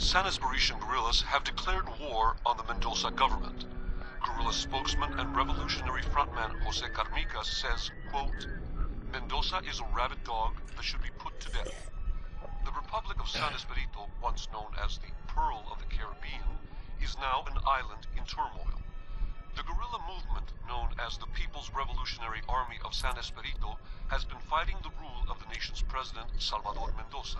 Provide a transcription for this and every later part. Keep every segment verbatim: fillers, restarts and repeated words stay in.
San Esperito guerrillas have declared war on the Mendoza government. Guerrilla spokesman and revolutionary frontman Jose Carmica says, quote, Mendoza is a rabid dog that should be put to death. The Republic of San Esperito, once known as the Pearl of the Caribbean, is now an island in turmoil. The guerrilla movement, known as the People's Revolutionary Army of San Esperito, has been fighting the rule of the nation's president, Salvador Mendoza.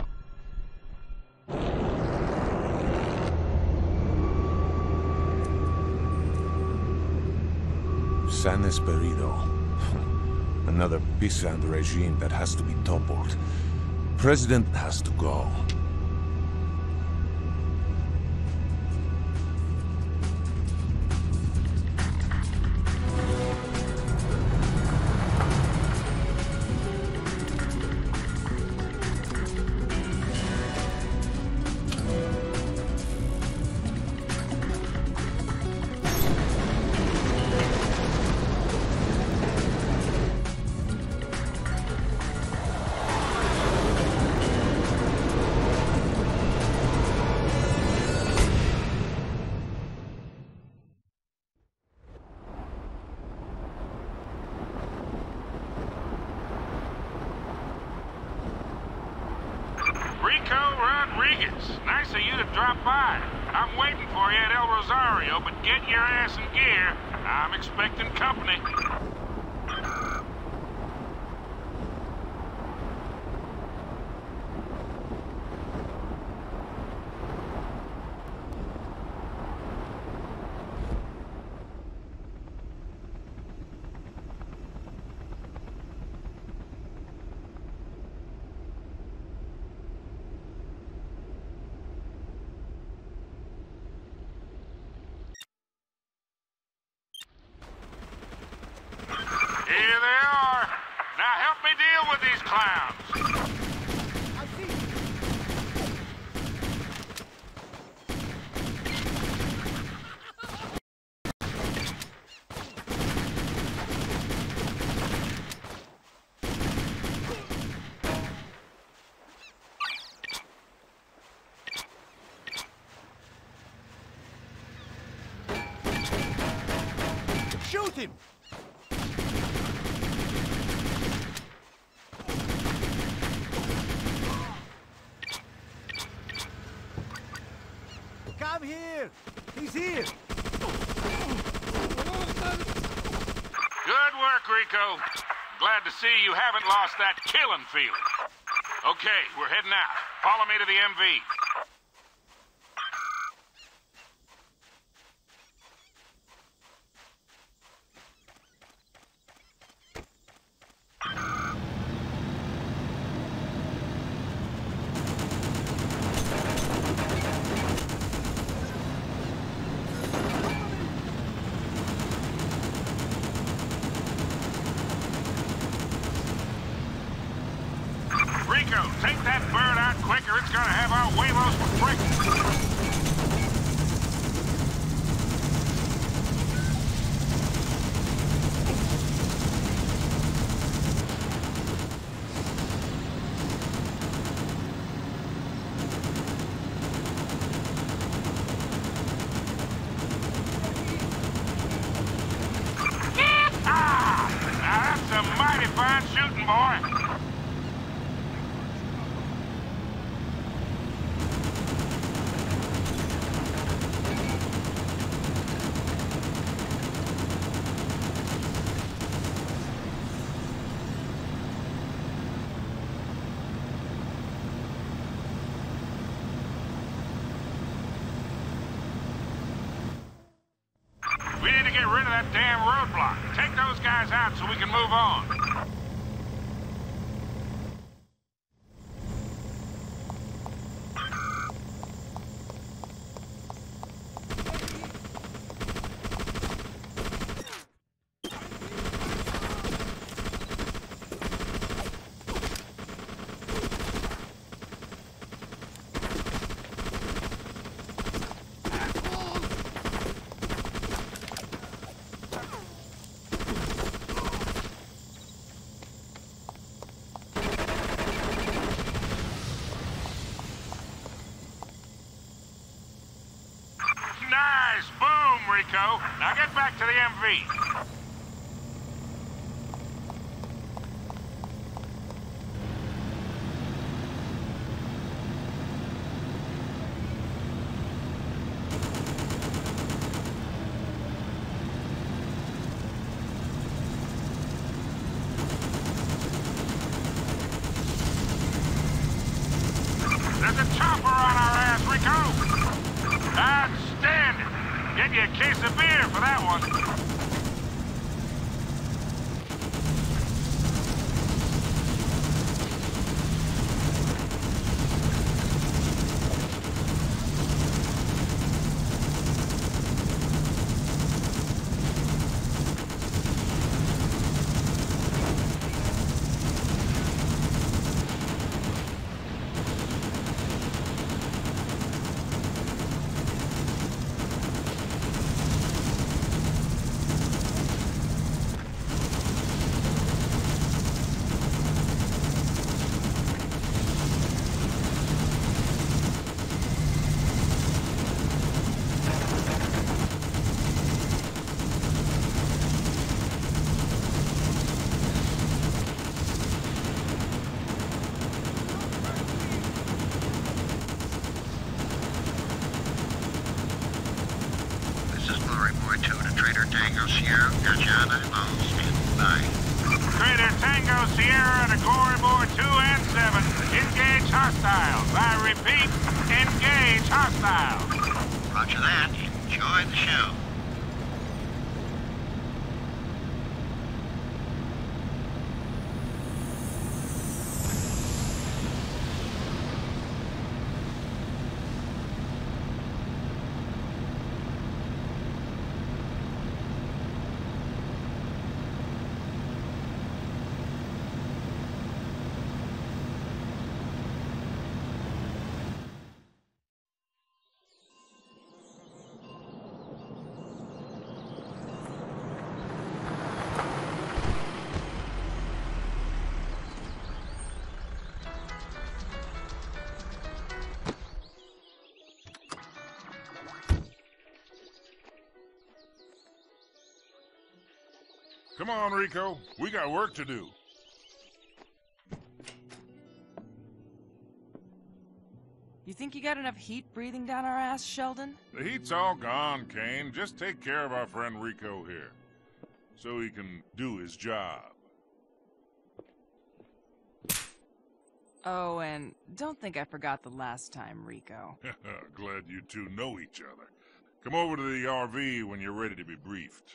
San Esperito. Another peasant regime that has to be toppled. President has to go. Nice of you to drop by. I'm waiting for you at El Rosario, but get your ass in gear. I'm expecting company. Here they are. Now help me deal with these clowns. Shoot him! Come here! He's here! Good work, Rico. Glad to see you haven't lost that killing feeling. Okay, we're heading out. Follow me to the M V. Rico, take that bird out quick or it's gonna have our huevos for breakfast. Ah! Now that's a mighty fine shooting, boy. We need to get rid of that damn roadblock. Take those guys out so we can move on. Rico. Now get back to the M V. There's a chopper on our ass, Rico! Outstanding! Get you a case of beer for that one. Tango Sierra, Gachana, on standby. Crater Tango Sierra to Glory Board two and seven. Engage hostiles. I repeat, engage hostiles. Roger that. Enjoy the show. Come on, Rico. We got work to do. You think you got enough heat breathing down our ass, Sheldon? The heat's all gone, Kane. Just take care of our friend Rico here, so he can do his job. Oh, and don't think I forgot the last time, Rico. Glad you two know each other. Come over to the R V when you're ready to be briefed.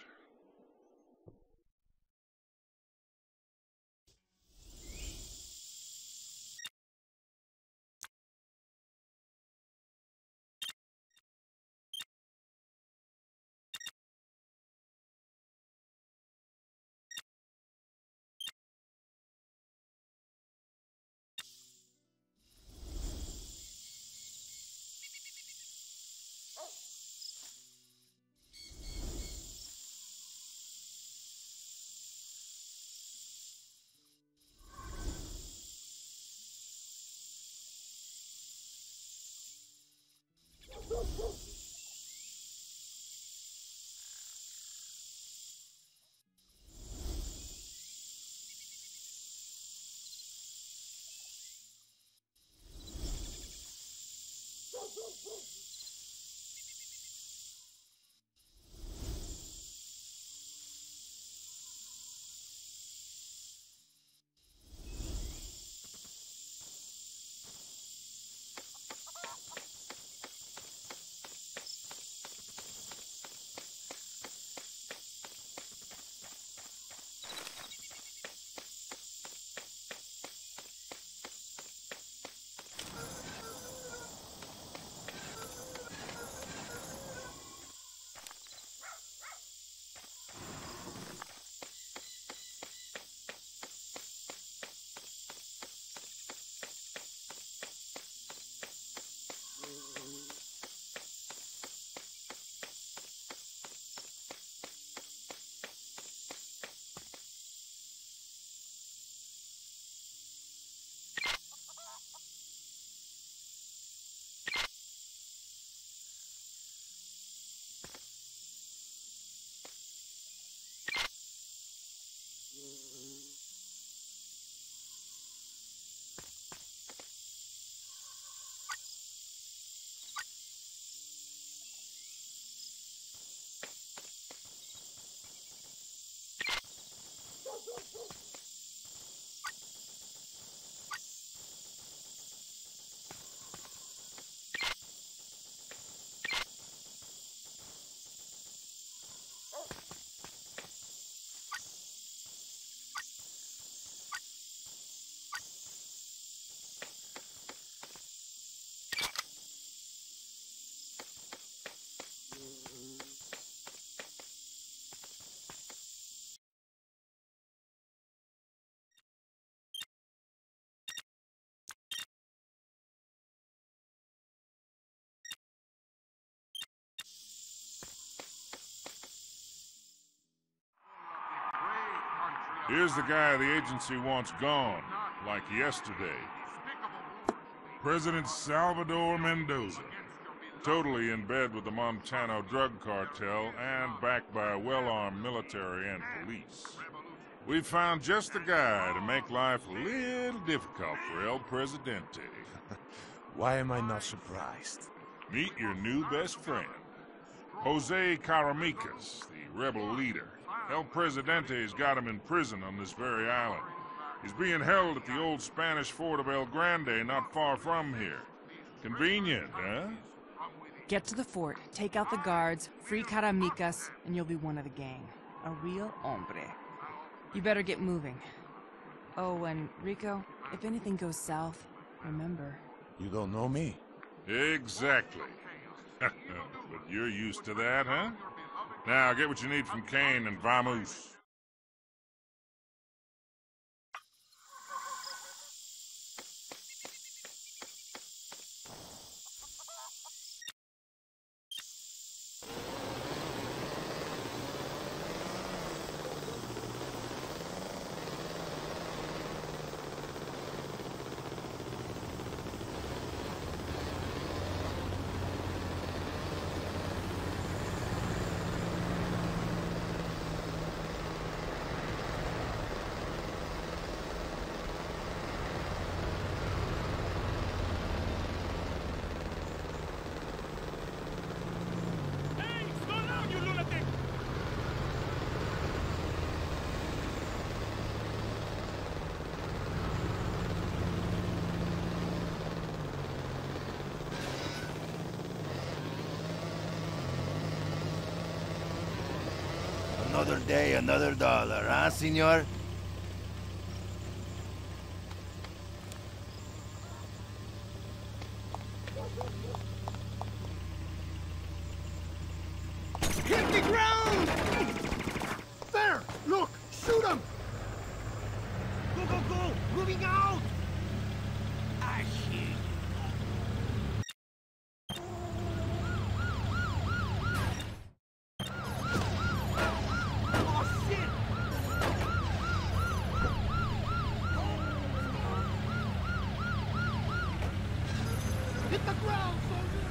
Here's the guy the agency wants gone, like yesterday. President Salvador Mendoza. Totally in bed with the Montano drug cartel and backed by a well-armed military and police. We found just the guy to make life a little difficult for El Presidente. Why am I not surprised? Meet your new best friend, Jose Caramicas, the rebel leader. El Presidente's got him in prison on this very island. He's being held at the old Spanish fort of El Grande, not far from here. Convenient, huh? Get to the fort, take out the guards, free Caramicas, and you'll be one of the gang. A real hombre. You better get moving. Oh, and Rico, if anything goes south, remember. You don't know me? Exactly. But you're used to that, huh? Now, get what you need from Kane and vamos. Another day, another dollar, huh, senor? Hit the ground! There! Look! Shoot him! Go, go, go! Moving out! I see you. Hit the ground, soldier!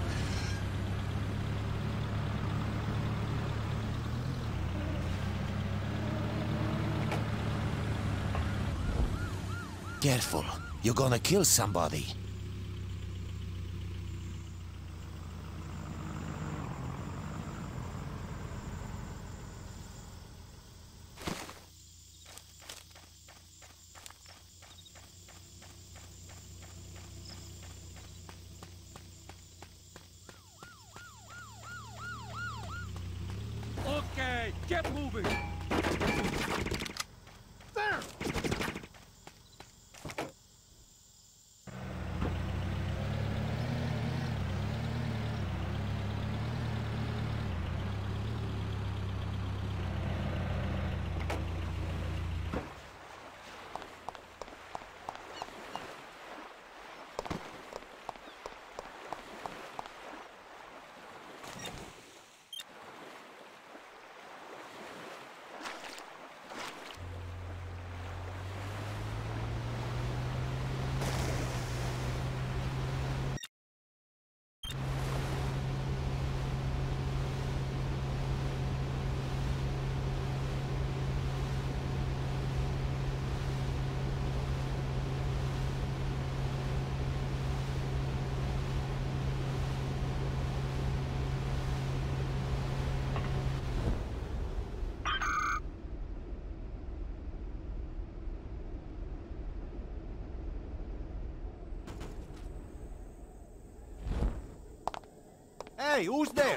Careful. You're gonna kill somebody. Okay, get moving! There! Hey, who's there?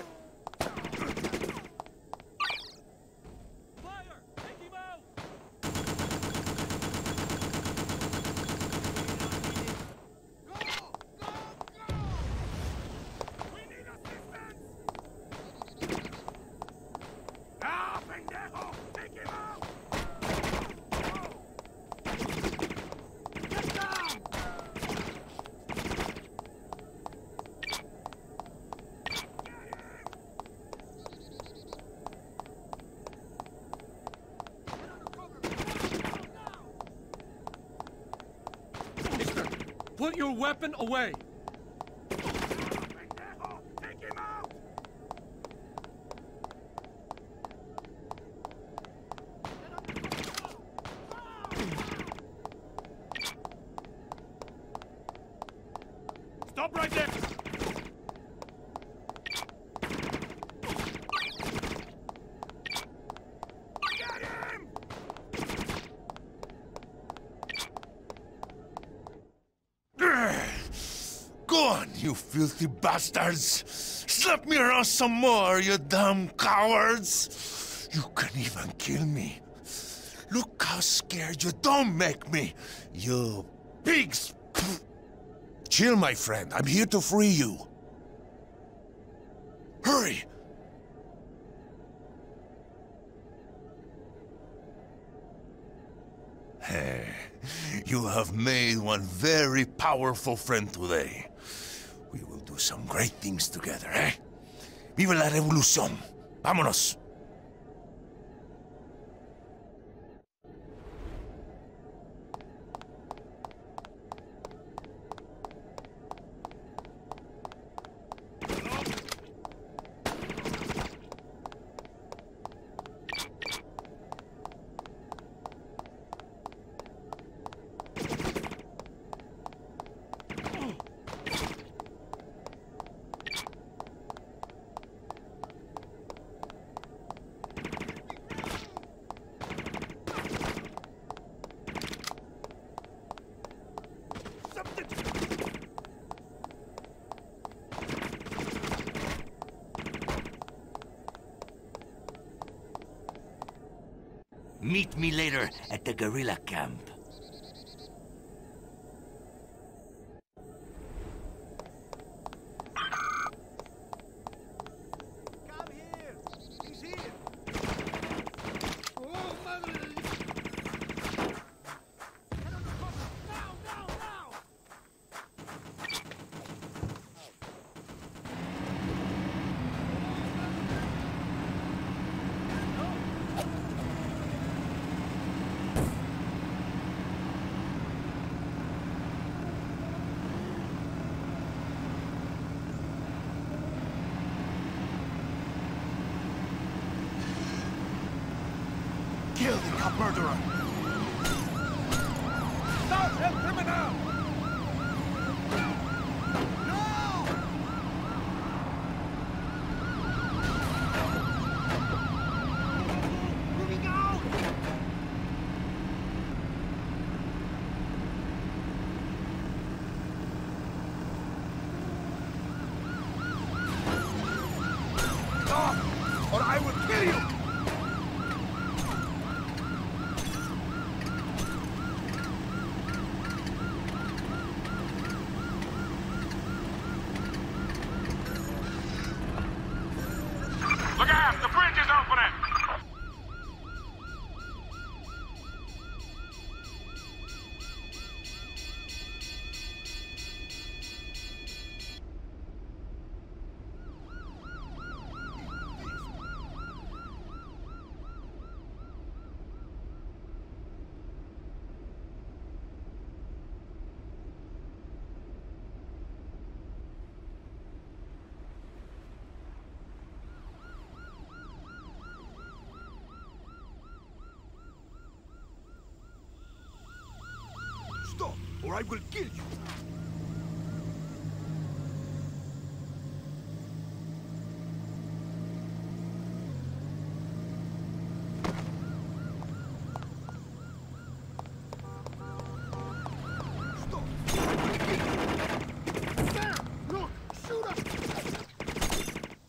Put your weapon away! Stop right there! Go on, you filthy bastards! Slap me around some more, you damn cowards! You can even kill me. Look how scared you don't make me, you pigs! Chill, my friend. I'm here to free you. Hurry! Hey, you have made one very powerful friend today. We will do some great things together, eh? Viva la revolución! Vámonos! Meet me later at the guerrilla camp. Come here! He's here! Oh, mother! Now, now, now! Kill the cop murderer! Stop el criminal! No! Moving out! Stop, or I will kill you! Look out! The bridge is opening! Stop, or I will kill you! There! Look! Shoot us!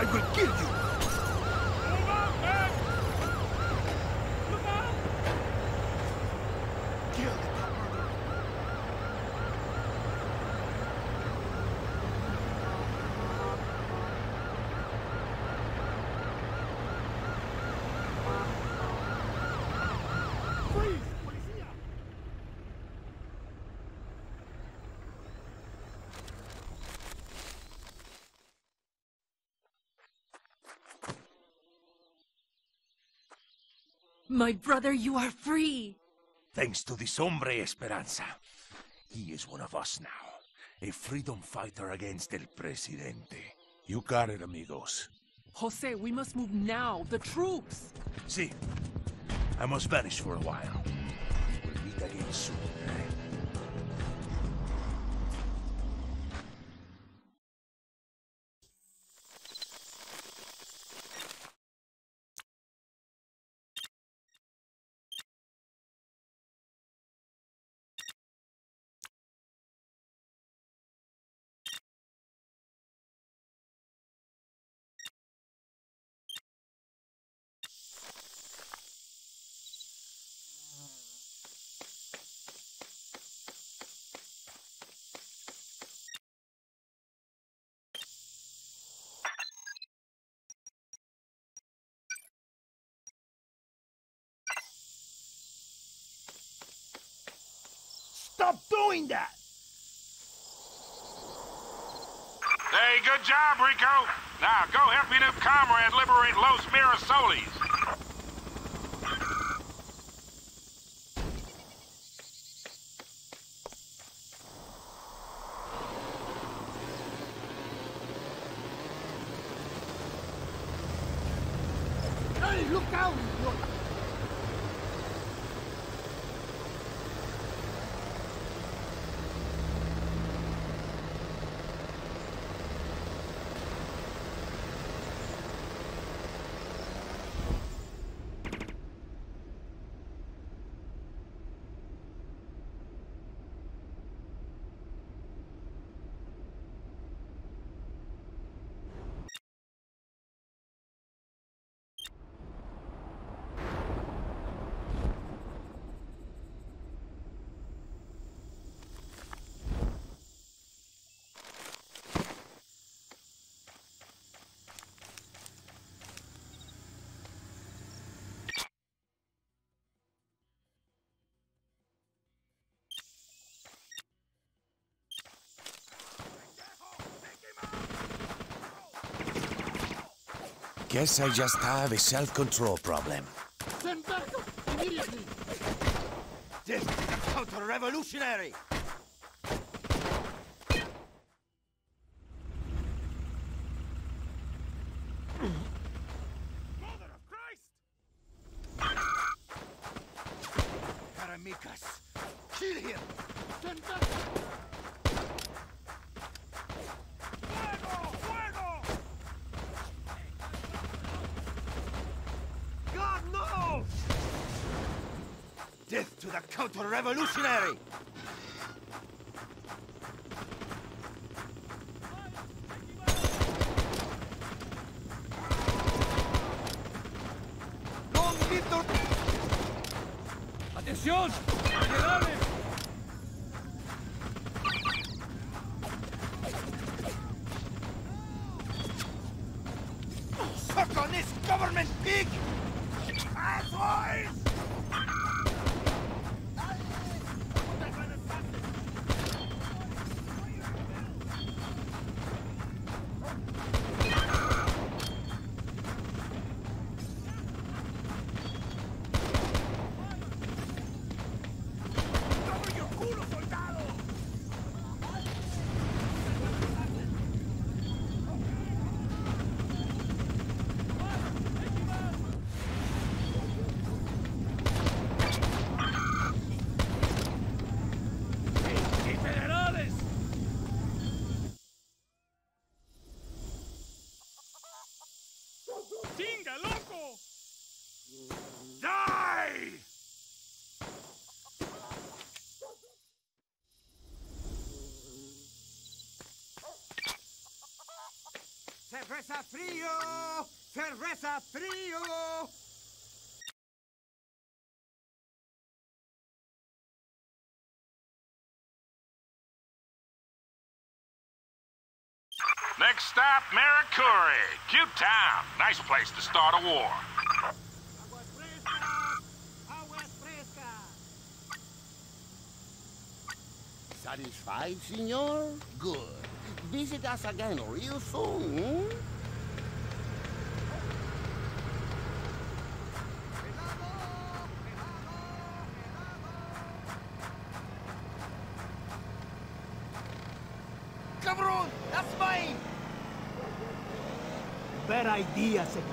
will kill you! Move out, man! Look out! Kill the Freeze! Policía! My brother, you are free! Thanks to this hombre Esperanza. He is one of us now. A freedom fighter against El Presidente. You got it, amigos. Jose, we must move now. The troops! See, I must vanish for a while. We'll meet again soon, eh? Stop doing that! Hey, good job, Rico. Now, go help your new comrade liberate Los Mirasoles. Hey, look out! Look. Guess I just have a self-control problem. Send backup immediately! This is a counter-revolutionary! Mother of Christ! Karamikas! Kill him! Send backup! Fuego! Fuego! God, no! Death to the counter-revolutionary! Don't leave the... ¡Atención! ¡Generales! Suck on this government pig! Assholes! ¡Cover your culo, soldado! Cerveza frío! Cerveza frío! Next stop, Maricuri. Cute town. Nice place to start a war. Aguas frescas! Aguas frescas! Satisfied, senor? Good. Visit us again real soon, hmm? Cabron! That's mine! Bad idea, senor.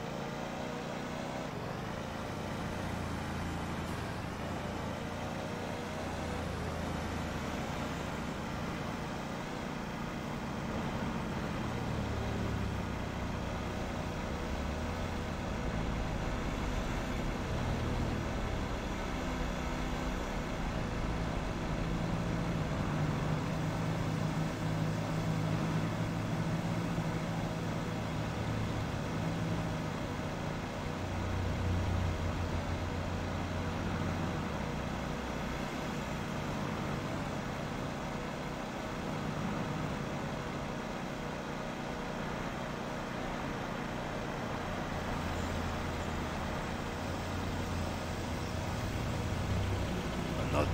Another...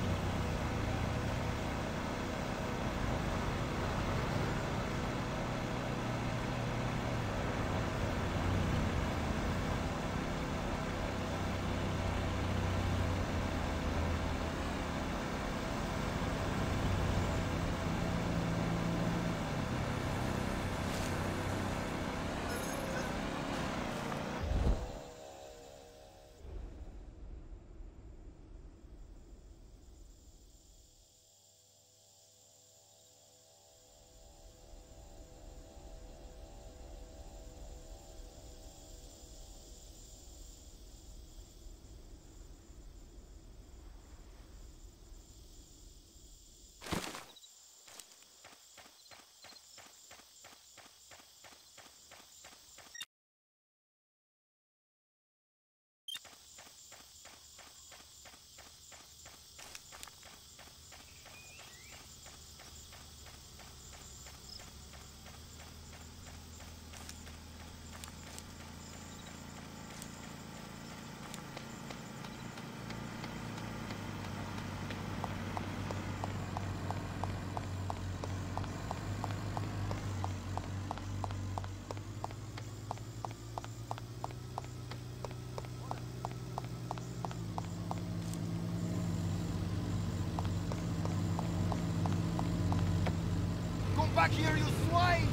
Come back here, you swine!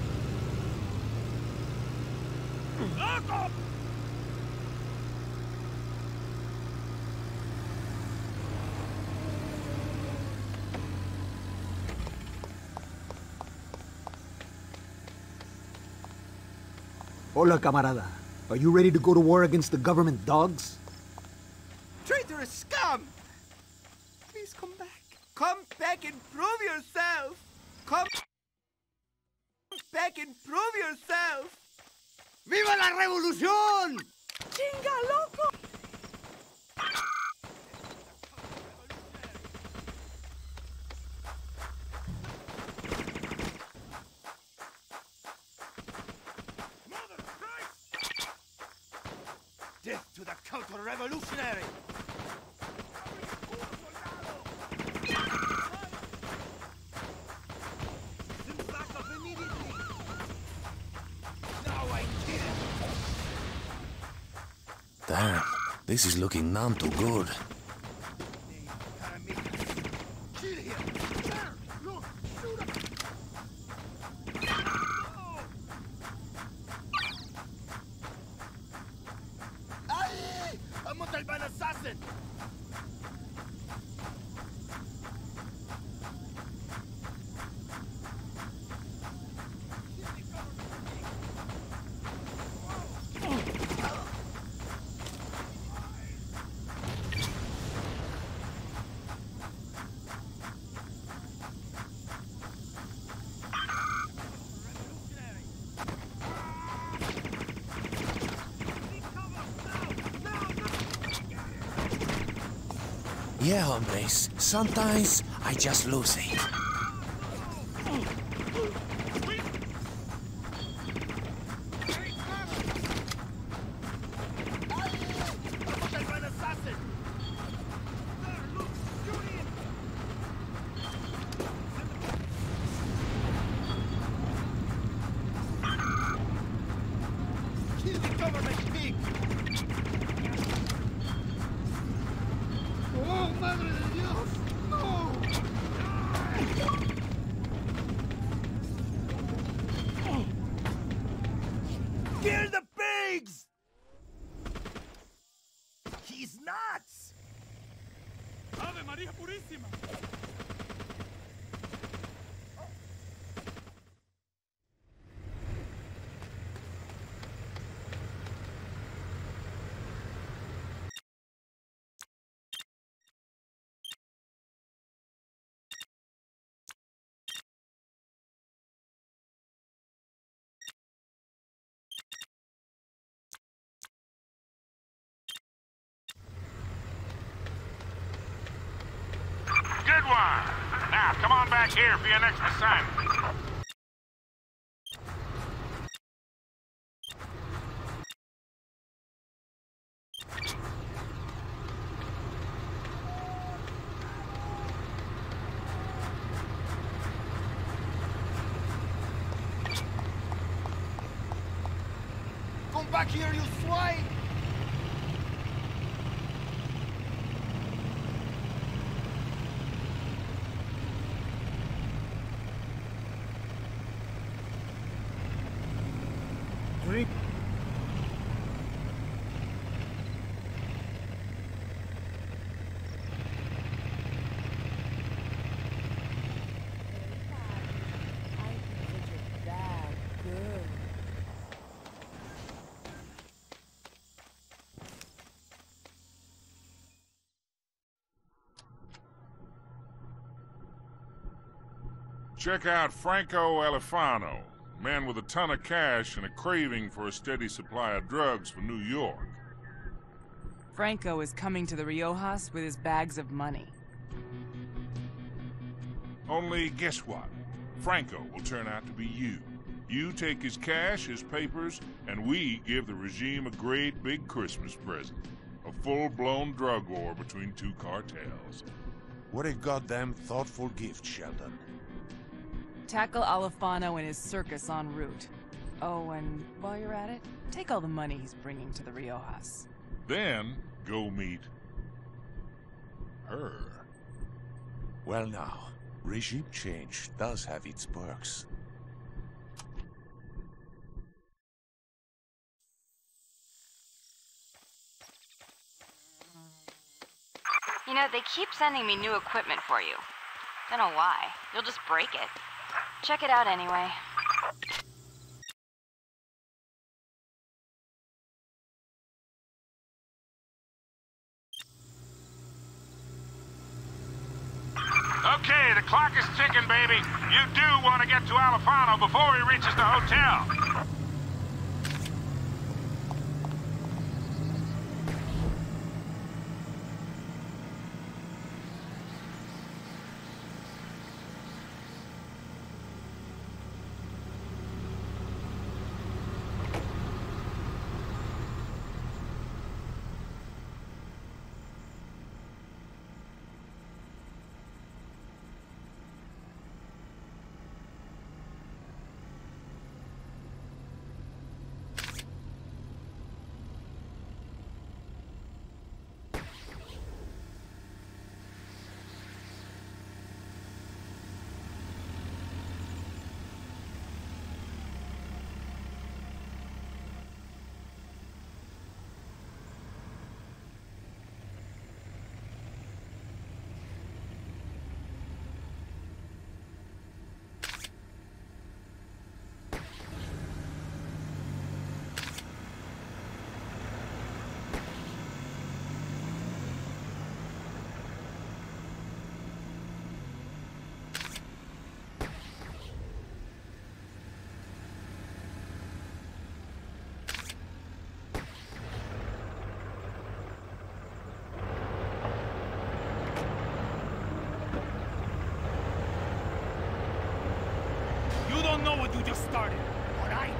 Loco! Hola, camarada. Are you ready to go to war against the government dogs? Traitorous scum! Please come back. Come back and prove yourself! Come back and prove yourself! ¡Viva la revolución! ¡Chinga, loco! Mother Christ! Death to the counter-revolutionary! Damn, this is looking none too good. Ay! A Montalban assassin! Yeah, hombres. Sometimes I just lose it. Kill the pigs! He's nuts! Ave Maria Purissima! Good one. Now, come on back here for your next assignment. Come back here, you swine! Drink. Check out Franco Alifano, man with a ton of cash and a craving for a steady supply of drugs for New York. Franco is coming to the Riojas with his bags of money. Only guess what? Franco will turn out to be you. You take his cash, his papers, and we give the regime a great big Christmas present. A full-blown drug war between two cartels. What a goddamn thoughtful gift, Sheldon. Tackle Alifano and his circus en route. Oh, and while you're at it, take all the money he's bringing to the Riojas. Then, go meet her. Well now, regime change does have its perks. You know, they keep sending me new equipment for you. Don't know why. You'll just break it. Check it out anyway. Okay, the clock is ticking, baby. You do want to get to Alifano before he reaches the hotel. what you just started. What I do.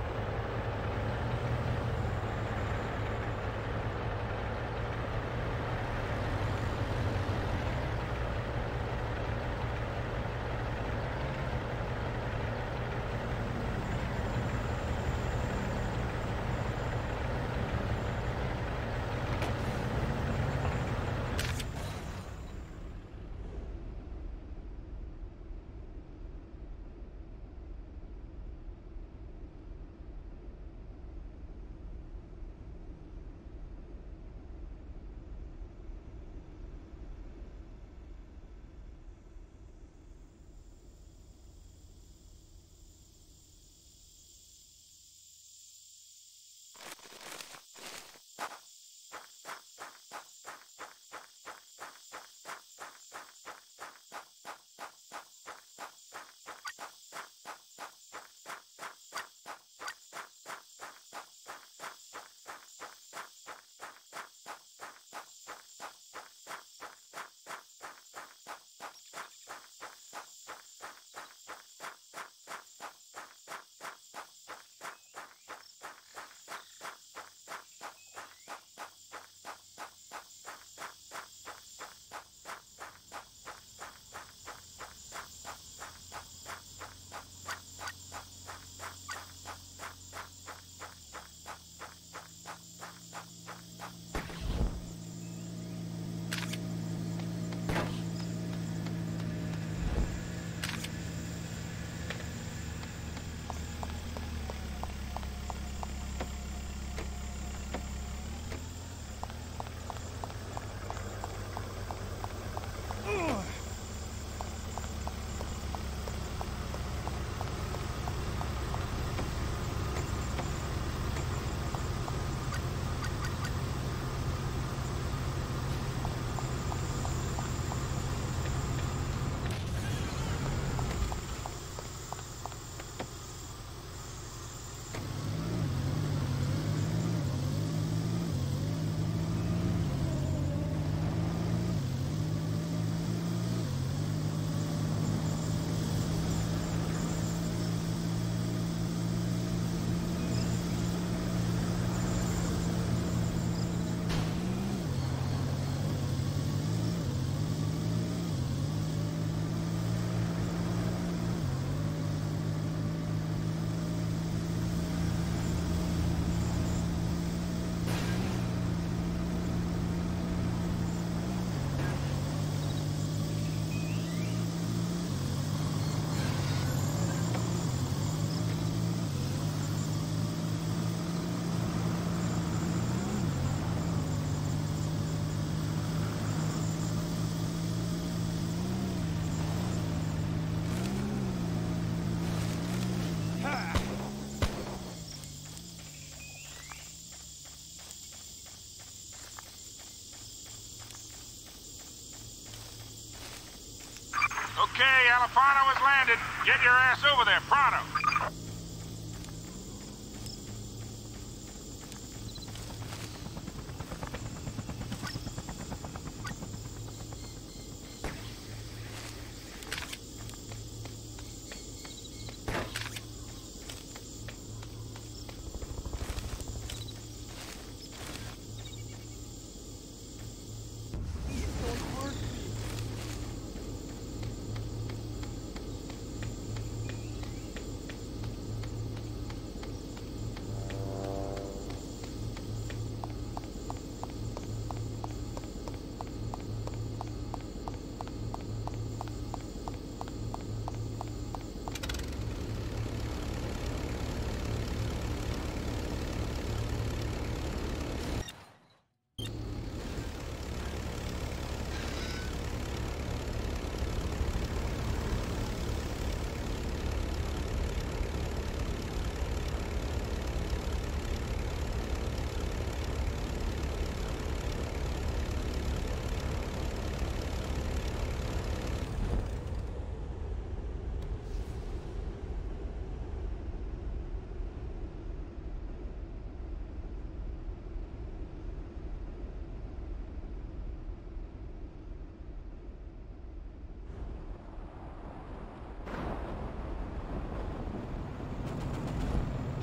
Okay, Alfano has landed. Get your ass over there, pronto.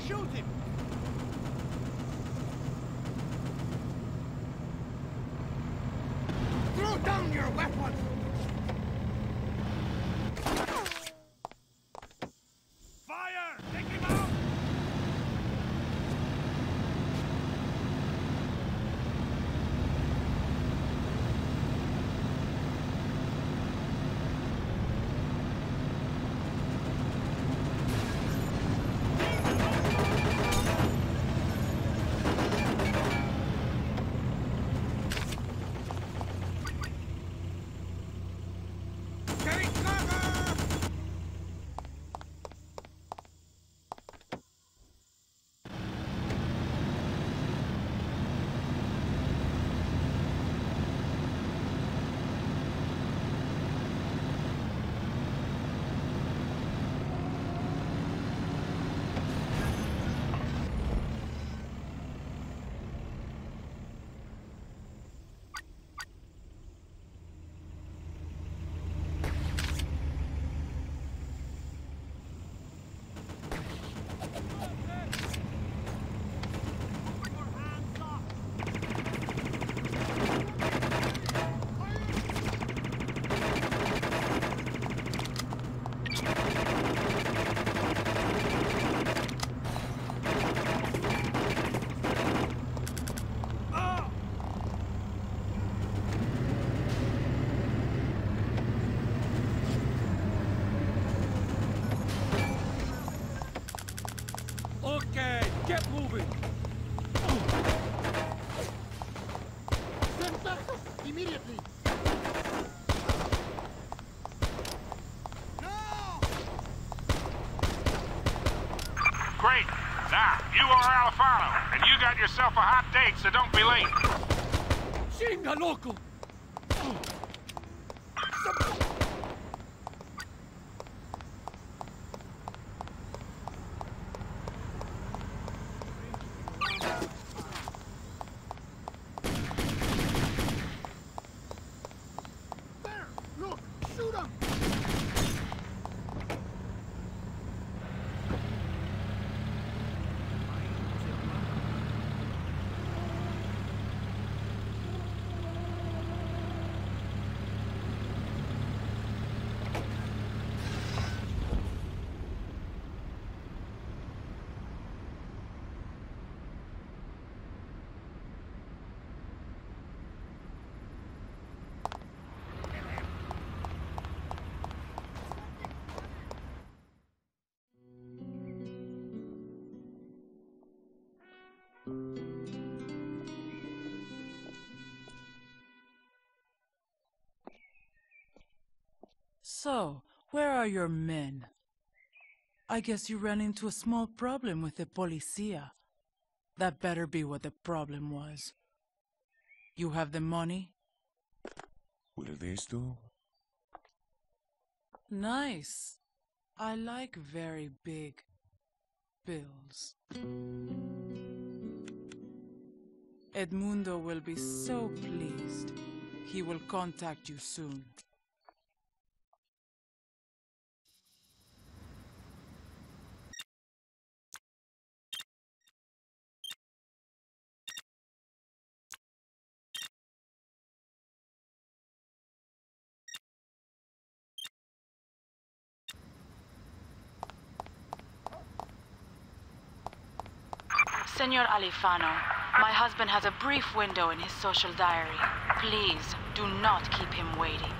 Shoot him! Throw down your weapons! Fire! Take him out! Okay, get moving. Send backup immediately. Great. Now, you are Alfano, and you got yourself a hot date, so don't be late. Chinga, loco! There! Look! Shoot him! So, where are your men? I guess you ran into a small problem with the policia. That better be what the problem was. You have the money? Will this do? Nice. I like very big bills. Edmundo will be so pleased. He will contact you soon. Senor Alifano, my husband has a brief window in his social diary. Please, do not keep him waiting.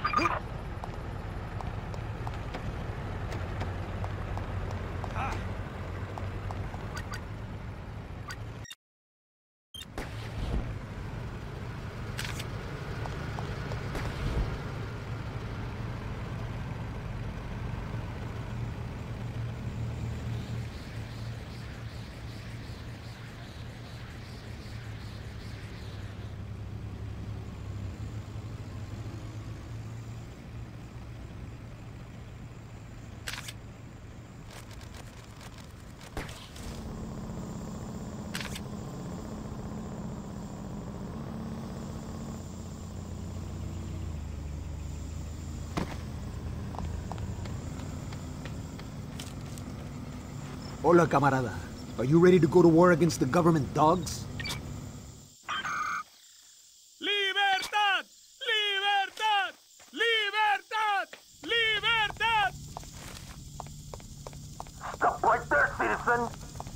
Hola, camarada. Are you ready to go to war against the government dogs? Libertad! Libertad! Libertad! Libertad! Stop right there, citizen!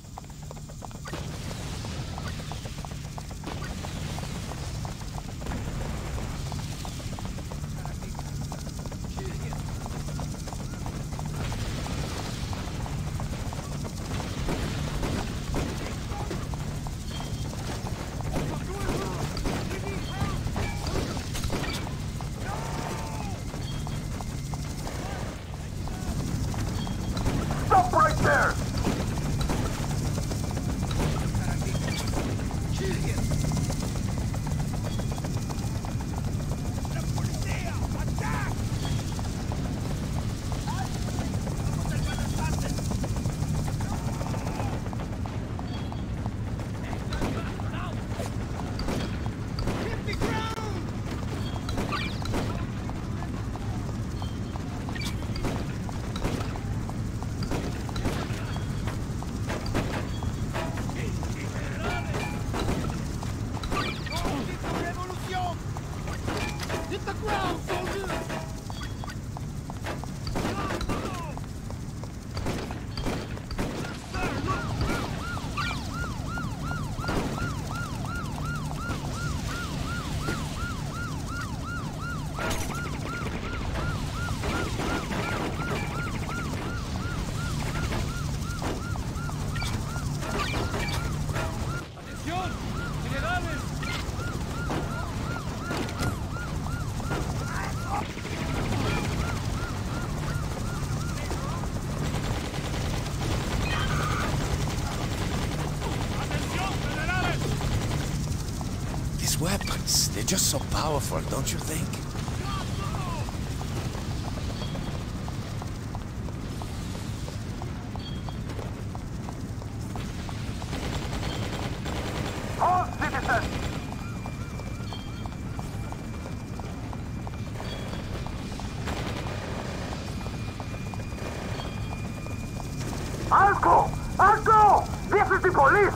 Stop right there! Hit the ground, soldiers! ¡Atención! ¡Generales! These weapons, they're just so powerful, don't you think? All citizens! Alco! Alco! This is the police!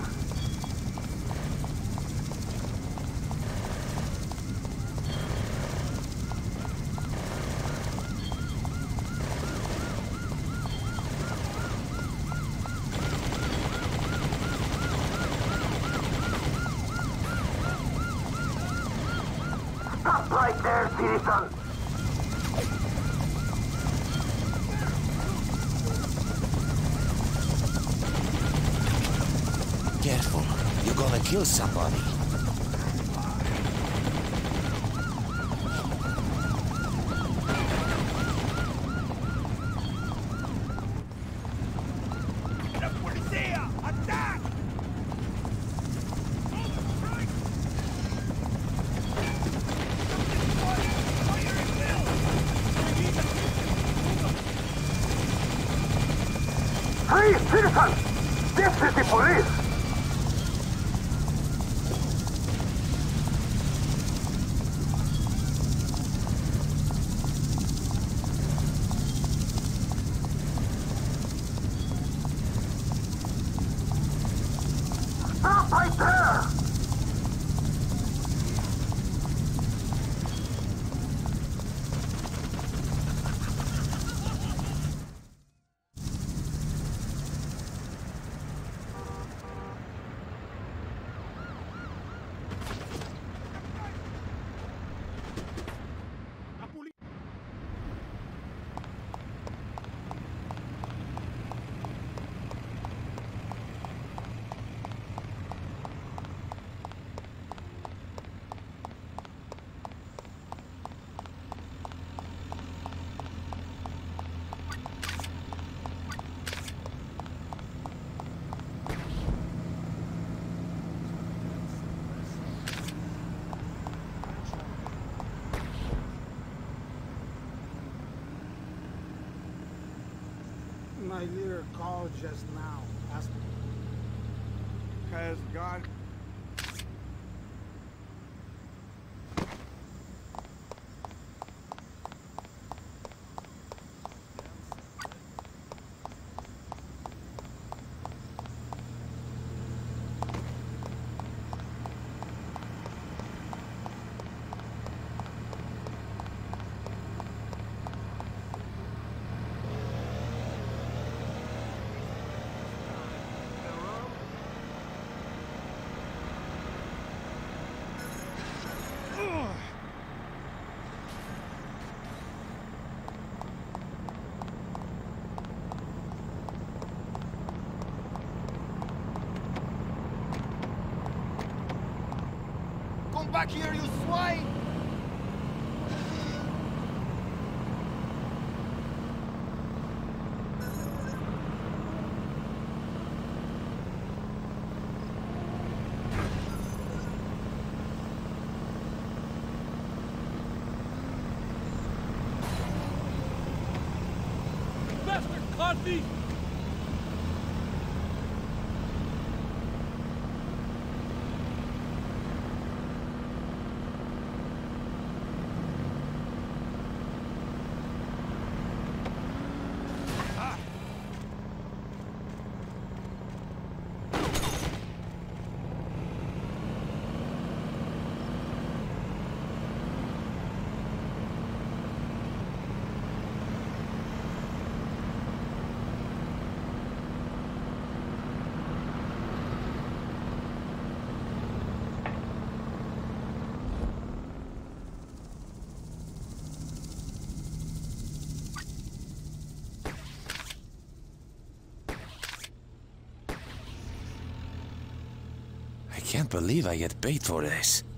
Stop right there, citizen! Careful, you're gonna kill somebody. ¡La policía! ¡Attack! Freeze, citizen! This is the police! Stop right there! My leader called just now. Asked me. Has gone. Come back here, you swine! Bastard caught me! I can't believe I get paid for this.